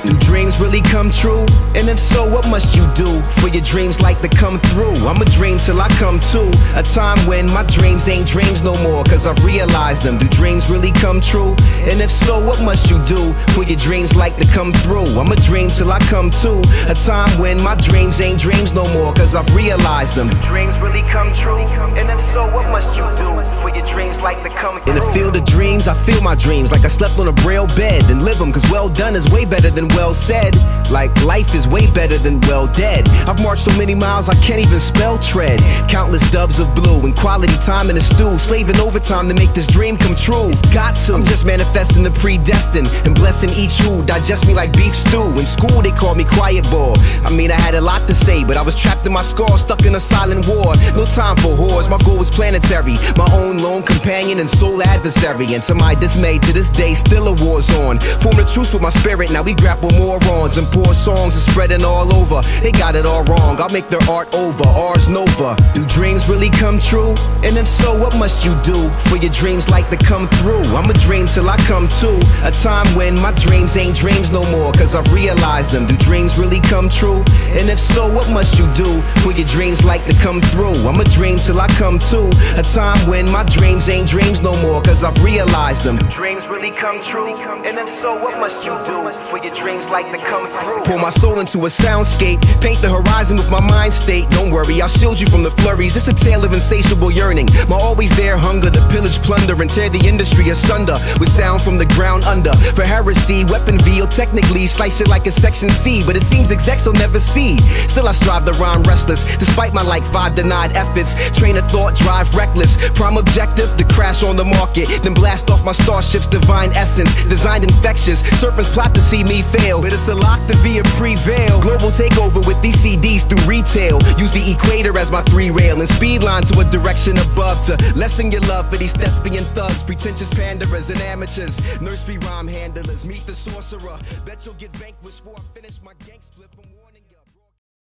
Do dreams really come true? And if so, what must you do for your dreams like to come through? I'ma dream till I come to a time when my dreams ain't dreams no more, cause I've realized them. Do dreams really come true? And if so, what must you do for your dreams like to come through? I'ma dream till I come to a time when my dreams ain't dreams no more, cause I've realized them. Do dreams really come true? And if so, what must you do for your dreams like to come through? In a field of dreams, I feel my dreams like I slept on a braille bed and live them, cause well done is way better than well said. Like life is way better than well dead. I've marched so many miles I can't even spell tread. Countless dubs of blue and quality time in a stew, slaving overtime to make this dream come true. It's got to. I'm just manifesting the predestined and blessing each who digest me like beef stew. In school they called me quiet ball. I mean I had a lot to say, but I was trapped in my skull, stuck in a silent war. No time for whores, my goal was planetary. My own lone companion and sole adversary. And to my dismay, to this day still a war's on. Formed a truce with my spirit, now we grapple morons. And poor songs are spreading all over. They got it all wrong, I'll make their art over. Ars nova. Do dreams really come true? And if so, what must you do for your dreams like to come through? I'ma dream till I come to a time when my dreams ain't dreams no more, cause I've realized them. Do dreams really come true? And if so, what must you do for your dreams like to come through? I'ma dream till I come to a time when my dreams ain't dreams no more, cause I've realized them. Do dreams really come true? And if so, what must you do for your dreams like to come through? Pour my soul into a soundscape, paint the horizon with my mind state. Don't worry, I'll shield you from the flurries. It's a tale of insatiable yearning, my always there hunger to pillage, plunder, and tear the industry asunder with sound from the ground under. For heresy, weapon V, or technically slice it like a section C, but it seems execs will never see. Still I strive to rhyme restless, despite my like 5 denied efforts. Train of thought, drive reckless. Prime objective, to crash on the market, then blast off my starship's divine essence. Designed infectious, serpents plot to see me fail, but it's a lock to via prevail. Global takeover with these CDs through retail. Use the equator as my 3-rail and speed line to a direction above, to lessen your love for these thespian thugs, pretentious panderers and amateurs. Nursery rhyme handlers, meet the sorcerer. Bet you'll get vanquished before I finish my gang split from one.